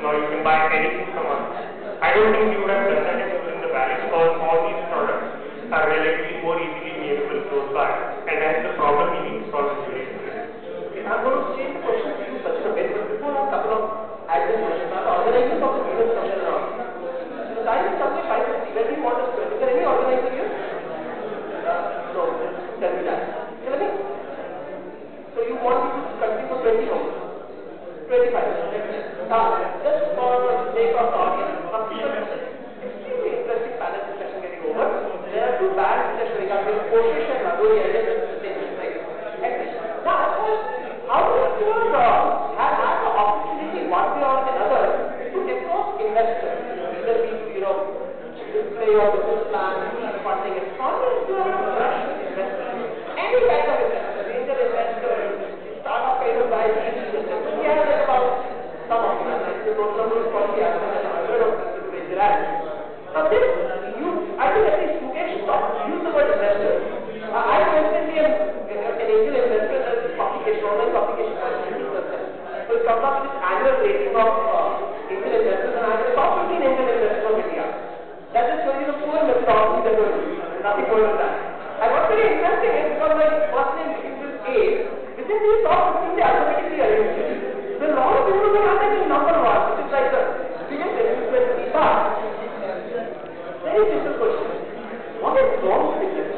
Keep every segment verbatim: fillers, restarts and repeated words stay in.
Now you can buy anything from us. I don't think you would have done that if you were in the valley, because all these products are relatively more easily available close by, and hence the problem you need to solve is very different. Okay, I'm going to change the question to you such a bit, but before I have a couple of admin questions, now the organizers of the previous session round. The time is something five fifty. When do you want us to? Is there any organizer here? Uh, no, tell me that. Tell me. So you want me to continue for twenty hours? twenty-five. Uh, just for the sake of the audience, after this extremely interesting panel discussion getting over, there are two bands which are showing up here, Koshish and Ragori, and this is the same, right? Excellent. Now, as far as how do you uh, have had the opportunity one way or another to approach investors, either be, you know, display your business plan, seed funding, and how do you approach investors? Any kind of investor, angel investor, startup kind of guy, we have like about some of them, like the total number is probably as much as one hundred of them to raise their hand. Now this, you, I think at least Mukesh stopped, use the word investor. Uh, I personally am an angel investor in this publication, online publication called fifty percent. So it comes up with this annual rating of uh, angel investors, and I am the top fifteen angel investors of India. That is really the poor methodology that we're doing, nothing more than that. And what's very interesting is because my first name begins with A, within these top fifteen they alphabetically arranged. So a lot of people will have like number one, which is like the biggest investment in the past. Very simple question. What is wrong with this?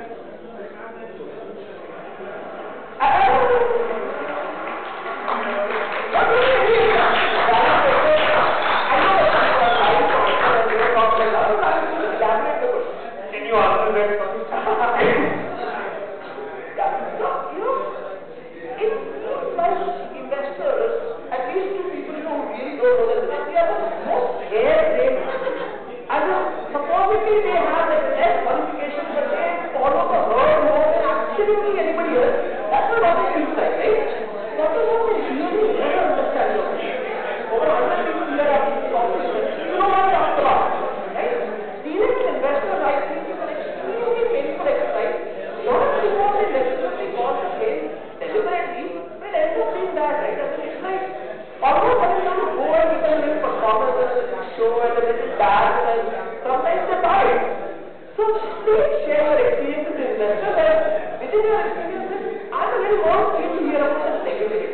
I don't know. What do you mean? I know that you are lying for it, and you are talking about other lies. Elaborate the question. Can you answer that question? Yeah. So, you know, it seems like investors, at least two people who really don't know this, they are the most hair-brained. And supposedly they have like less qualifications, but they follow the herd more than absolutely anybody else. That's what it feels like, right? What is what they really never understand. Over one hundred people here are these competitions. You know what I'm talking about, right? Dealing with investors, I think, is an extremely painful exercise. Not because they necessarily want to fail deliberately, but it ends up being that, right? I mean, it's like almost having to go and give a little performance and a little show and a little dance, and sometimes they buy it. So please share your experiences with investors, and within your experiences, I'm a little more keen to hear about the negativity.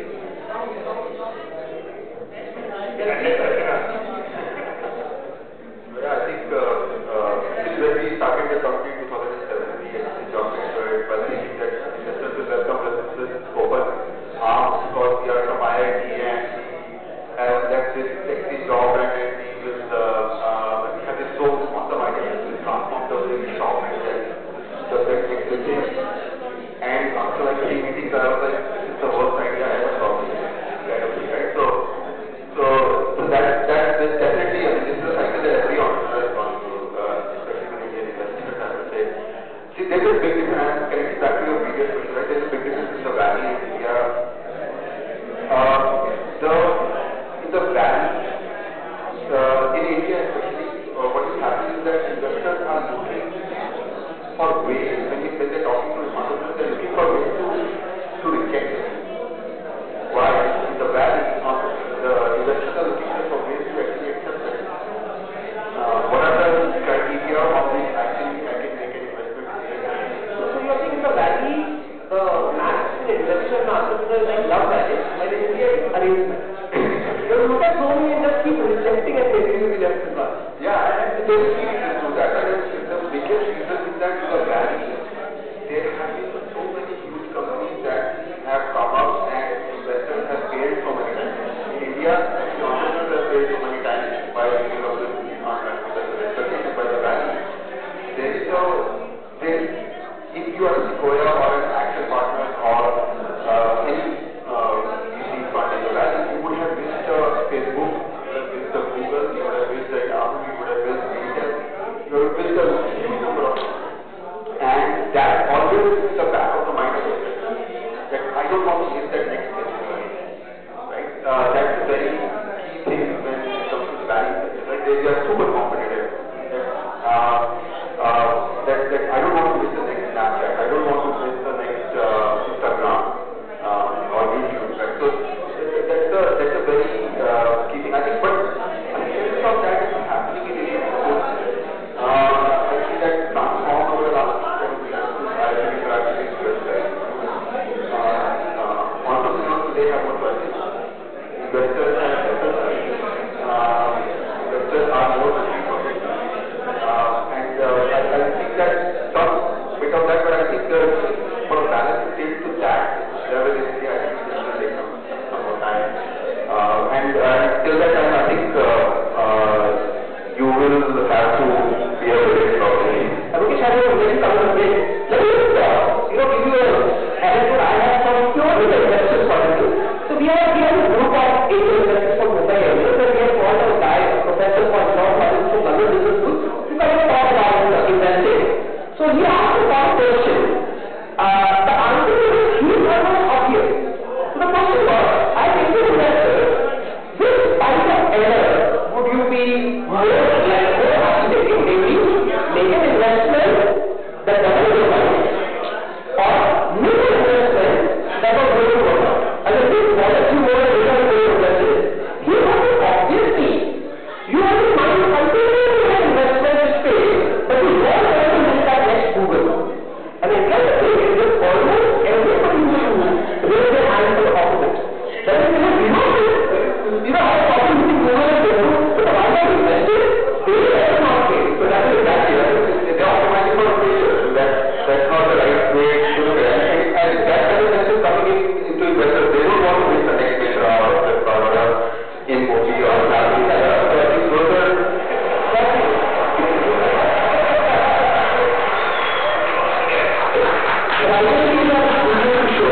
Yeah, I think uh, uh, since when we started the company in two thousand seven, we actually jumped into it by thinking that investors will welcome us with open arms because we are from I I T and we have left this sexy job and then we will, uh, uh, we have this so awesome idea to transform the way we shop and then the best existing. And after like three meetings, I was like, this is the worst idea I ever thought of, kind of thing, right? So, so, so that, that, that definitely, I mean, this is a cycle that every entrepreneur has gone through, uh, especially when Indian investors, I would say. See, there's a big difference, and connecting back to your previous question, right? There's a big difference in the valley and India. Uh, the, in the valley, uh, in India especially, uh, what is happening is that investors are looking for ways, when, you, when they're talking to entrepreneurs, they're looking for ways to, to reject it. While in the valley, the investors are looking for ways to actually accept it. Uh, what are the criteria on which actually I can make an investment? So, so you're saying in the valley, the match between investor and entrepreneur is like love marriage, and in India it's arrangement. You look at so many and just keep rejecting and taking to be left with one. Yeah, and there is reason to that. And the biggest reason is that in the valley, there have been so many huge companies that have come up and investors have failed so many times. In India, the entrepreneurs have failed so many times by giving up the expectation by the valley. There is a, there, if you are a Sequoia or an Action Partners or uh, any uh, V C fund in the valley, you would have missed uh, Facebook, you would have missed the Google, you would have missed the Yahoo, you would have missed Intel, you would have missed a huge number of them. And that always is the back of the mind of the investor, that I don't want to miss that next step, right? Uh, that's a very investors and investors, uh, investors are more looking for this. Uh, and uh, I, I think that some bit of that, but I think uh, for the balance sheet to that level in India, I think it will take some, some more time. Uh, and uh, till that time, I think uh, uh, you will have to be a very probably. I think it's having a very common way. Let me just, uh, you know, give you a anecdote I have from purely the investors point of view. So we have, we have a group of eight investors from Mumbai area, where we have called a guy, a professor called John from London Business School, to kind of talk about uh, investing. So he asked a one question. Uh, the answer to this huge one was obvious. So the question was, as Indian investors, which type of error would you be more like more happy taking? Maybe make an investment that doesn't work out, or make an investment that was going to work out. And if this policy more than return to investors, he has to obviously, you have to find something in an investment space, but you won't ever make that next Google. And the interesting thing is that almost everybody who raise their hand for the opposite. That is, you know, you know, you know how often you think Google is good, but the one that invested, they are not paid. So that is exactly right. They are optimizing for failure. That, that's not the right way to look at it. And that kind of message coming in, into investors, they don't want to miss the next major hour of the product in Mobi or Navi. So I think those are. I think you have to show.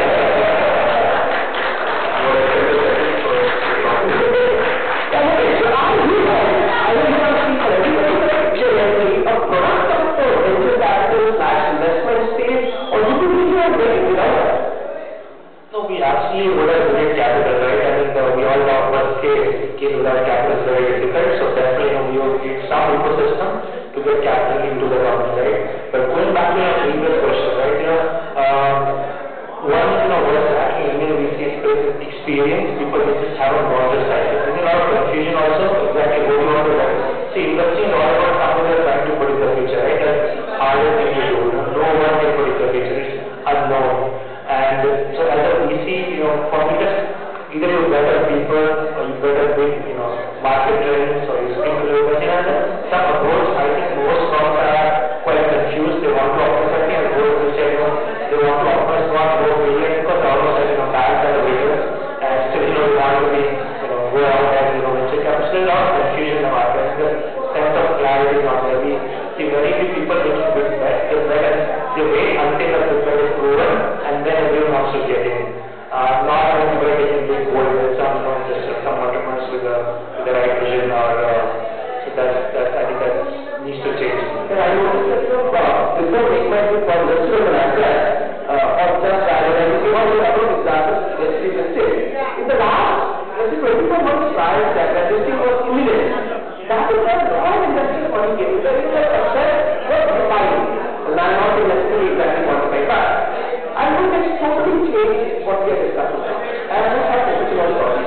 No, we actually would have needed capital, right? I mean, uh, we all know about scale. Scale without capital is very difficult. So definitely, you know, we would need some ecosystem to get capital into the company, right? But going back to your previous question, right? You know, um, one, you know, what is lacking in Indian V C space is experience. People they just haven't gone this side. There's a lot of confusion also. Exactly what you want to do. See, investing is all about something they're trying to predict the future, right? That's hardest thing to do. No one can predict the future. It's unknown. And so as a V C, you know, for me, just either you better people or you better big, you know, market trends or you speak to the you know, some approach. I think most firms are quite confused. They want to optimize something and go to say, you know, they want to optimize one more billion because they almost have, you know, banks and the billions and still, you know, they want to be, you know, go out and, you know, venture capital. Still a lot of confusion in the market. The sense of clarity is not there. We see very few people making big bets. They bet and they wait until the big bet is proven and then everyone wants to get in. Uh, not everybody taking big gold with some, you know, just uh, some entrepreneurs with the, with the right vision or, uh, so that's, that's, I think that needs to change. And I noticed that, you know, uh, before make my book for listed as an asset, uh, of just that, and I will give out a couple of examples, let's see, let's say, in the last, let's say, twenty-four months prior to that, when this thing was imminent, that is when a lot of investors money came. So it's like a set was defined, and I'm not necessarily exactly quantified, but I think it's totally changed what we are discussing now. And I don't have focusing on the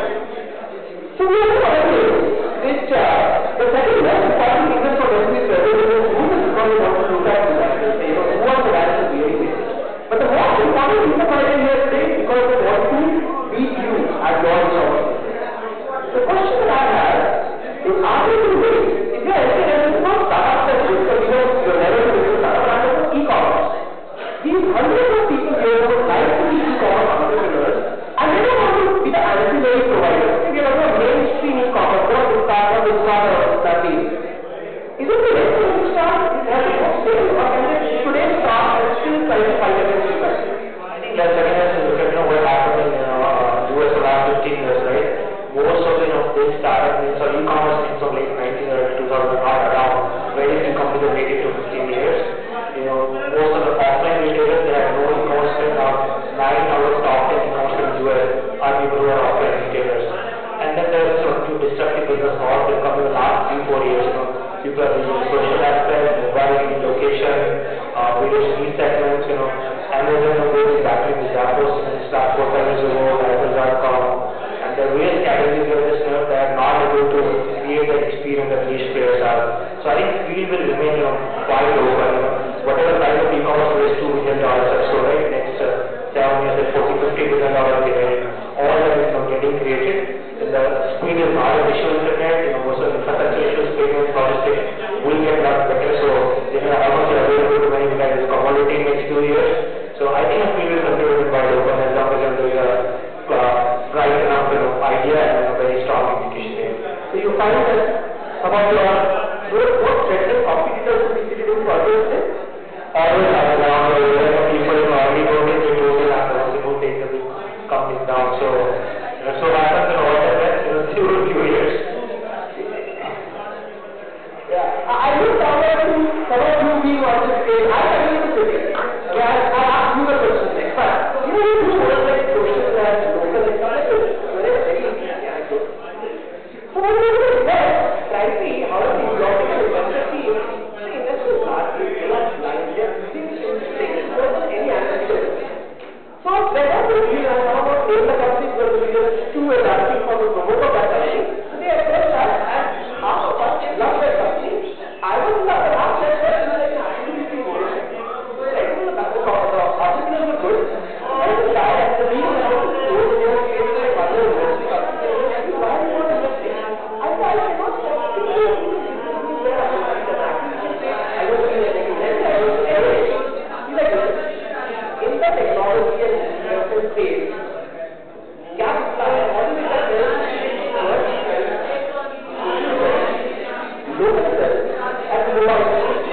So we have to understand which, uh, the second most important reason for business revenue is who is going to want to look at the value, you know, who are the values really with. But the most important reason for it here today is because they want to beat you at your resources. The question that I have is, are they doing it? If you are saying it's not startup centric, because you know, you're never going to startup, I'm going to e-commerce. These hundreds of people here would like to be e-commerce entrepreneurs, and they don't want to be the ancillary provider. If you're not a mainstream e-commerce, not to start or to start or nothing. Isn't the next thing to start? It has to go sale, or can they today start and still try to find a new business? I think that's again as you look at, you know, what happened in, you know, uh, U S for last fifteen years, right? Most of the, you know, big startup means or e-commerce means from late nineteen or two thousand not around. Very few companies have made it to fifteen years. You know, most of the offline retailers, they have no e-commerce spend. Now, nine out of top ten e-commerce in the U S are people who are offline retailers. And then there's sort of new disruptive business models that come in the last three, four years. You know, people are using social aspects, mobile, location, uh, various niche segments, you know, Amazon, you know, exactly with Zappos, and start four, five years ago, Apple dot com. And there are various categories of this, you know, that are not able to create that experience that niche players are. So I think field will remain, you know, quite open, you know. Whatever size of e-commerce raise two million dollars or so, right? Next uh, seven years, at forty, fifty billion dollars, all that is, you know, getting created. is not an issue with internet, you know, most of the infrastructure issues, payments, logistics will get a lot better. So, you know, how much you're available to many guys is commodity in next few years. So, I think a field is considered quite open as long as there is a uh, bright enough, you know, idea and a very strong execution there. So, you find that about your what, what threatening competitors to be sitting in projects there? Always have around the area of people who already know this, they know this after who take the big companies down. So, you know, so happens in all the rest, you know, few few years. Yeah, I look forward to some of you being on this stage. I continue to say it. Yeah, I'll ask you the question next. But, you know, you do work like social and local economics. Very, very easy anecdote. So, when you do invest, frankly, how do you block an investor team? The investor is largely not blind. They are using things more than any analytical. So, whenever you know about name the company is going to be just two and asking for the promoter of that company, so they approach us and half of us love that company. I would love to have that person like an activity board. Right? So the entrepreneurs were good. Then the guy at the beginning of the store, they were creating like other university companies. Why are you not investing? I said, I cannot stop thinking of these businesses where I don't see that activity say, I don't see anything. Then I don't see anything. He's like, in the technology and investment space, gap supply, what is it that there is? Local wealth and mobile wealth.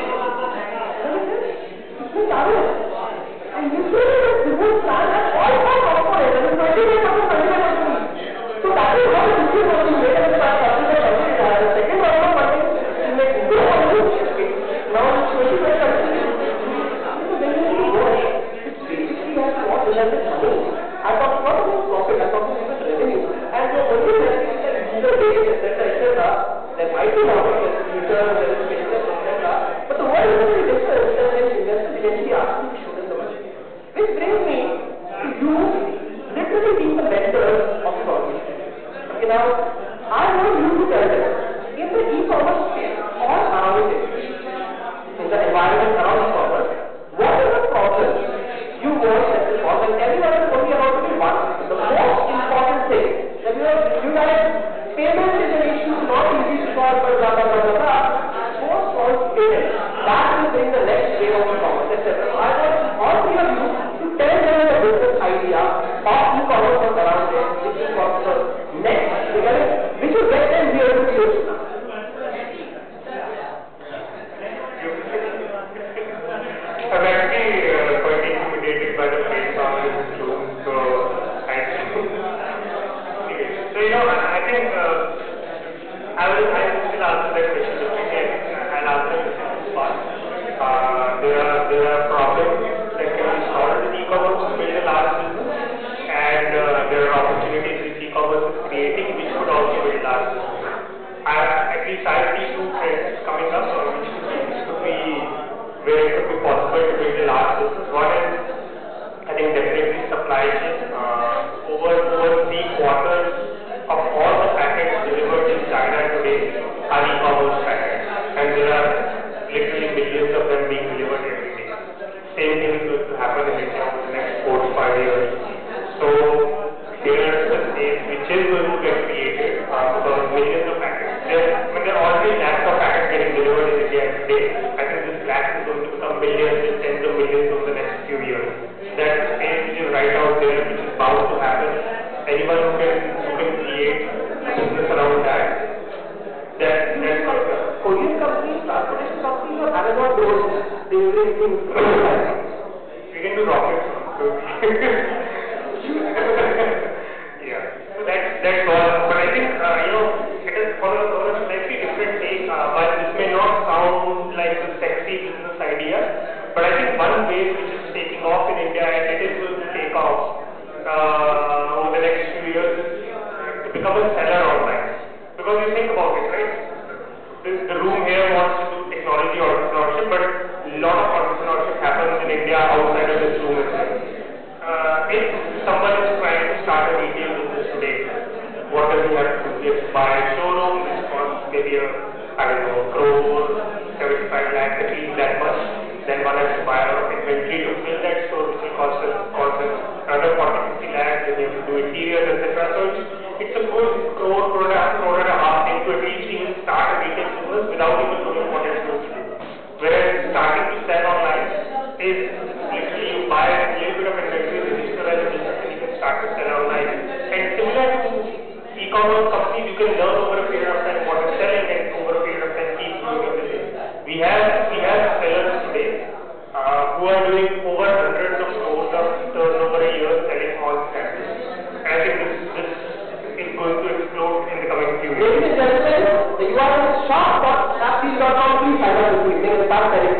It's not and usually the business plan has all four components and it's twenty-five percent, twenty-five percent. So that is how the business was made and the customer company has. The second round of funding is like no one knows. Now it's twenty-five percent. So when you see what it basically has what resulted money. I talk not about profit, I talk about even revenue. And the only revenue is like user base, et cetera, et cetera. There might be more of future, there is business, et cetera. But the world is very different than when investors eventually ask you to show them the money. Which brings me to you literally being the mentors of the organization. Okay, now, I want you to tell them, in the e-commerce space or around it, in the environment around e-commerce, what is the problem you want that will solve? And everyone is only about to be one. The most important thing that you have, you guys, payment is an issue, not easy to solve, but blah, blah, blah, blah, blah. First solve payment. That will bring the next wave of e-commerce, et cetera. I want all three of you to tell them the business idea of e-commerce from around there, which is called the next, which will get them here to use. I'm actually uh, quite intimidated by the face on this room, so I so you know, I think uh, I will I will still answer that question differently. I think I'll answer the second part. Uh, there are there are problems that can be solved in e-commerce to build a large business, and uh, there are opportunities which e-commerce is creating which could also build large business. I, at least I see two trends coming up, uh, which could be, which could be where it could be possible to build a large business. One is, I think, definitely supply chain. Uh, over over three quarters of all the packets delivered in China today are e-commerce packets, and there are literally millions of them being delivered every day. Same thing is going to happen in India over the next four to five years. So there's the space which is going to get created uh, because millions of packets. There, I mean, there are already lakhs of packets getting delivered in India today. I think this lakh is going to become millions and tens of millions over the next few years. That space which is right out there, which is bound to happen. Anyone who can who can create a business around that, that that's not good. Korean companies, transportation companies, or Amazon roads, they really think we can do rockets. Yeah, so that's that's all. But I think uh, you know it is for a, for a slightly different take. Uh, but this may not sound like a sexy business idea, but I think one way which is taking off in India and it is going to take off uh, over the next few years is to become a seller online. Because you think about it, right? The, the room here wants to do technology entrepreneurship, but a lot of entrepreneurship happens in India outside of this room itself. Uh, if someone is trying to start a retail business today, what does he have to do? He has to buy a showroom, which costs maybe a, I don't know, crore, seventy-five lakhs, at least that much. Then one has to buy a lot of inventory to fill that store, which will cost us, cost us another forty, fifty lakhs. Then you have to do interiors, et cetera. So it's, it's a good crore, crore, crore from companies you can learn over a period of time what is selling and over a period of time keep growing your business. We have we have sellers today uh, who are doing over hundreds of crores of turnover a year selling all standards. And I think this this is going to explode in the coming few years. Ladies and gentlemen, the U R L is shop dot snapdeal dot com. Please sign up with me. Start selling.